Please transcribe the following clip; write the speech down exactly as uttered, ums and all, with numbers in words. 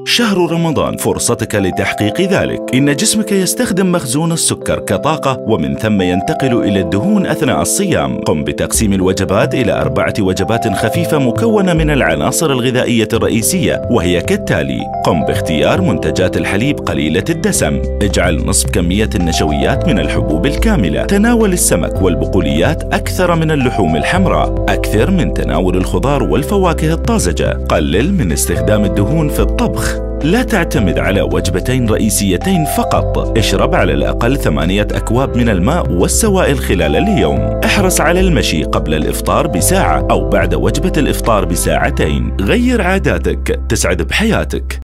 شهر رمضان فرصتك لتحقيق ذلك. إن جسمك يستخدم مخزون السكر كطاقة ومن ثم ينتقل إلى الدهون أثناء الصيام. قم بتقسيم الوجبات إلى أربعة وجبات خفيفة مكونة من العناصر الغذائية الرئيسية، وهي كالتالي: قم باختيار منتجات الحليب قليلة الدسم. اجعل نصف كمية النشويات من الحبوب الكاملة. تناول السمك والبقوليات أكثر من اللحوم الحمراء. أكثر من تناول الخضار والفواكه الطازجة. قلل من استخدام الدهون في الطبخ. لا تعتمد على وجبتين رئيسيتين فقط. اشرب على الأقل ثمانية أكواب من الماء والسوائل خلال اليوم. احرص على المشي قبل الإفطار بساعة أو بعد وجبة الإفطار بساعتين. غير عاداتك تسعد بحياتك.